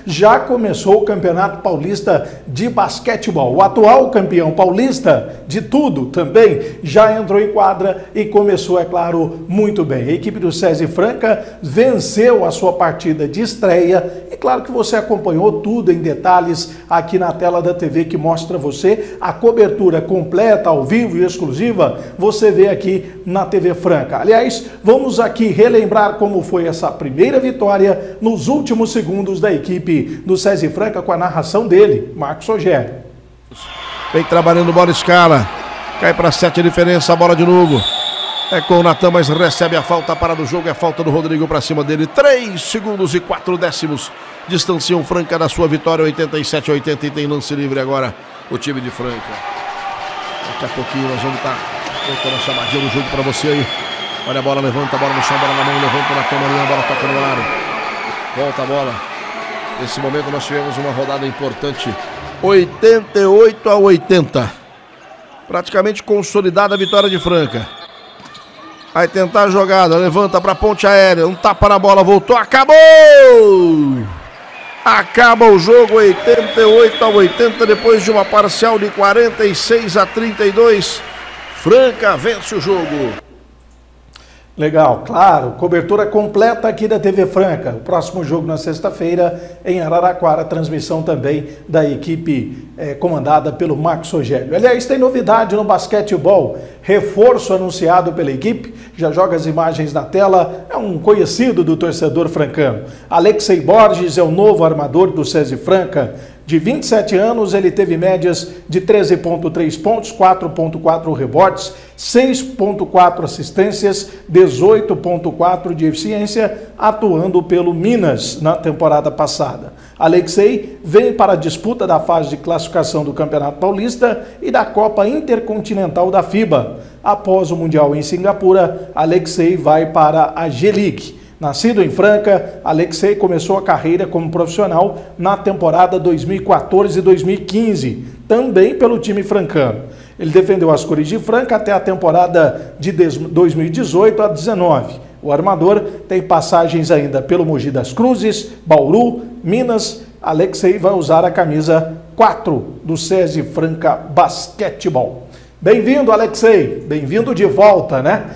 já começou o Campeonato Paulista de Basquetebol. O atual campeão paulista de tudo também já entrou em quadra e começou, é claro, muito bem. A equipe do SESI Franca venceu a sua partida de estreia e claro que você acompanhou tudo em detalhes aqui na tela da TV que mostra você a cobertura completa, ao vivo e exclusiva, você vê aqui na TV Franca. Aliás, vamos aqui relembrar como foi essa primeira vitória nos últimos segundos da equipe do SESI Franca com a narração dele, Marcos Rogério. Vem trabalhando, bola escala, cai para 7 a diferença, a bola de novo. É com o Natan, mas recebe a falta, para do jogo, é falta do Rodrigo para cima dele. 3 segundos e 4 décimos distanciam Franca da sua vitória, 87 a 80, e tem lance livre agora o time de Franca. Daqui a pouquinho nós vamos estar voltando a chamadinha do jogo para você aí. Olha a bola, levanta a bola no chão, bola na mão, levanta na cama, a bola toca no ar. Volta a bola. Nesse momento nós tivemos uma rodada importante, 88 a 80. Praticamente consolidada a vitória de Franca. Vai tentar a jogada, levanta para a ponte aérea, um tapa na bola, voltou, acabou! Acaba o jogo, 88 a 80, depois de uma parcial de 46 a 32. Franca vence o jogo. Legal, claro, cobertura completa aqui da TV Franca. O próximo jogo na sexta-feira em Araraquara, transmissão também da equipe comandada pelo Marcos Rogério. Aliás, tem novidade no basquetebol, reforço anunciado pela equipe, já joga as imagens na tela, é um conhecido do torcedor francano. Alexei Borges é o novo armador do SESI Franca. De 27 anos, ele teve médias de 13,3 pontos, 4,4 rebotes, 6,4 assistências, 18,4 de eficiência, atuando pelo Minas na temporada passada. Alexei vem para a disputa da fase de classificação do Campeonato Paulista e da Copa Intercontinental da FIBA. Após o Mundial em Singapura, Alexei vai para a G-League. Nascido em Franca, Alexei começou a carreira como profissional na temporada 2014 e 2015, também pelo time francano. Ele defendeu as cores de Franca até a temporada de 2018 a 19. O armador tem passagens ainda pelo Mogi das Cruzes, Bauru, Minas. Alexei vai usar a camisa 4 do SESI Franca Basquetebol. Bem-vindo, Alexei. Bem-vindo de volta, né?